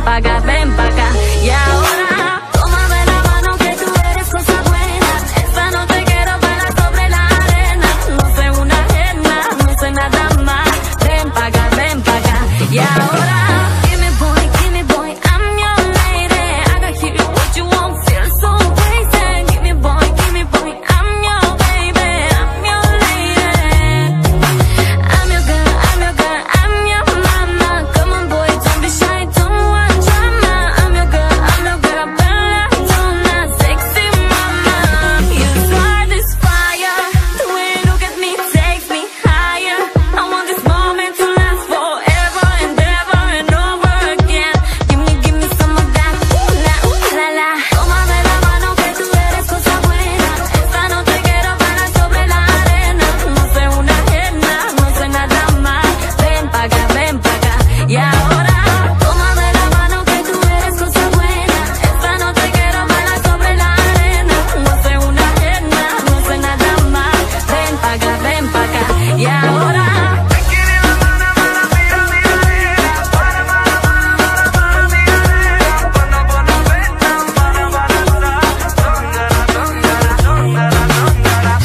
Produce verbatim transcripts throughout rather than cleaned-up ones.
pa' acá, ven pa' acá. Y ahora, tómame la mano que tú eres cosa buena. Esta noche quiero bailar sobre la arena. No soy una ajena, no soy nada más. Ven pa' acá, ven pa' acá. Y ahora, give me boy, give me boy, I'm your lady. I can hear what you want, feel so crazy. Give me boy, give me boy, I'm your baby, I'm your lady. I'm your girl, I'm your girl, I'm your mama. Come on boy, don't be shy, don't want drama. I'm your girl, I'm your girl, bella donna, sexy mama. You start this fire, the way you look at me takes me higher. I want this moment to last forever and ever and over again. Give me, give me some of that, ooh la, ooh la la. Tómame la mano que tú eres cosa buena. Esta noche quiero bailar sobre la arena. No soy una ajena, no soy nada más. Ven pa' acá, ven pa' acá. Y ahora, tómame la mano que tú eres cosa buena. Esta noche quiero bailar sobre la arena. No soy una ajena, no soy nada más. Ven pa' acá, ven pa' acá. Y ahora,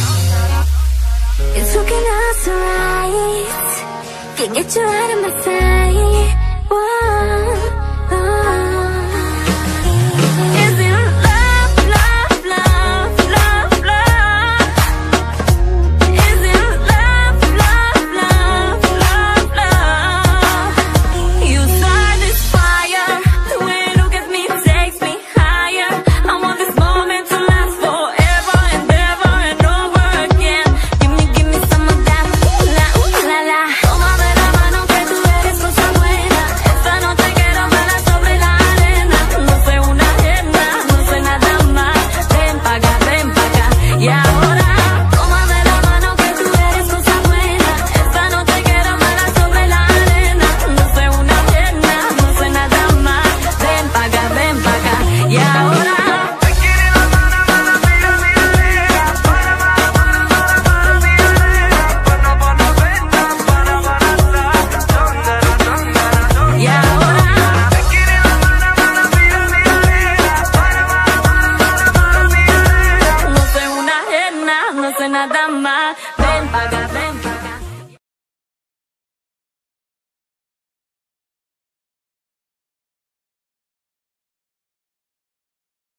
it's looking us right. Can't get you out of my sight.